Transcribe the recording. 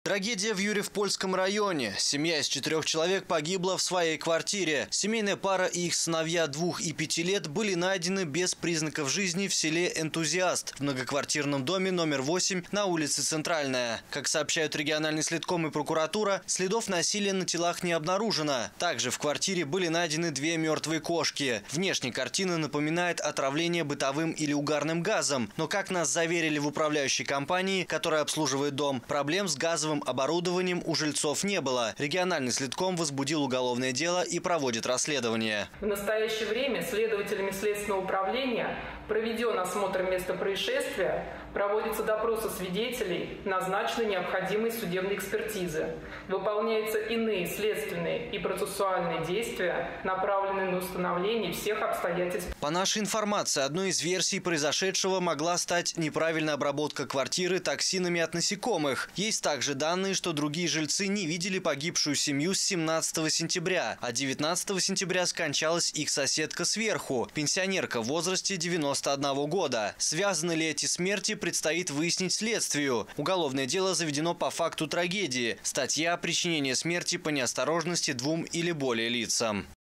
Трагедия в Юрьев-Польском районе. Семья из 4 человек погибла в своей квартире. Семейная пара и их сыновья 2 и 5 лет были найдены без признаков жизни в селе Энтузиаст в многоквартирном доме номер 8 на улице Центральная. Как сообщают региональный следком и прокуратура, следов насилия на телах не обнаружено. Также в квартире были найдены 2 мертвые кошки. Внешне картина напоминает отравление бытовым или угарным газом. Но, как нас заверили в управляющей компании, которая обслуживает дом, проблем с газовым оборудованием у жильцов не было. Региональный следком возбудил уголовное дело и проводит расследование. В настоящее время следователями Следственного управления проведен осмотр места происшествия, проводятся допросы свидетелей, назначены необходимые судебные экспертизы. Выполняются иные следственные и процессуальные действия, направленные на установление всех обстоятельств. По нашей информации, одной из версий произошедшего могла стать неправильная обработка квартиры токсинами от насекомых. Есть также данные, что другие жильцы не видели погибшую семью с 17 сентября, а 19 сентября скончалась их соседка сверху, пенсионерка в возрасте 91 года. Связаны ли эти смерти, предстоит выяснить следствию. Уголовное дело заведено по факту трагедии. Статья «Причинение смерти по неосторожности 2 или более лицам».